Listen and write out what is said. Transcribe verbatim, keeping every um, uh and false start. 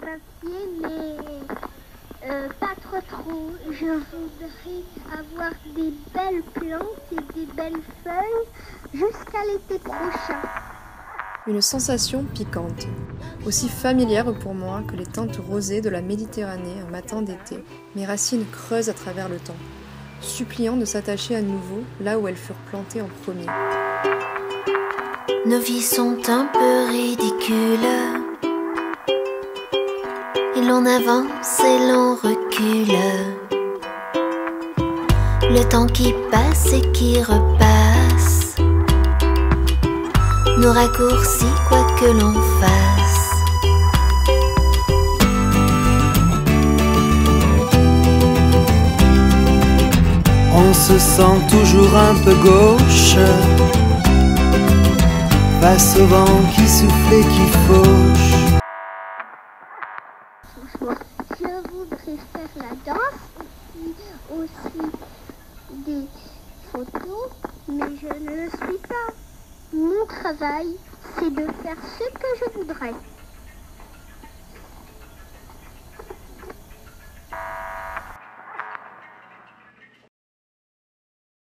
papier, mais euh, pas trop trop. Je voudrais avoir des belles plantes et des belles feuilles jusqu'à l'été prochain. Une sensation piquante, aussi familière pour moi que les teintes rosées de la Méditerranée un matin d'été. Mes racines creusent à travers le temps, suppliant de s'attacher à nouveau là où elles furent plantées en premier. Nos vies sont un peu ridicules, et l'on avance et l'on recule. Le temps qui passe et qui repasse nous raccourcit quoi que l'on fasse. On se sent toujours un peu gauche face au vent qui souffle et qui fauche. Je voudrais faire la danse et puis aussi des photos, mais je ne le suis pas. Mon travail, c'est de faire ce que je voudrais.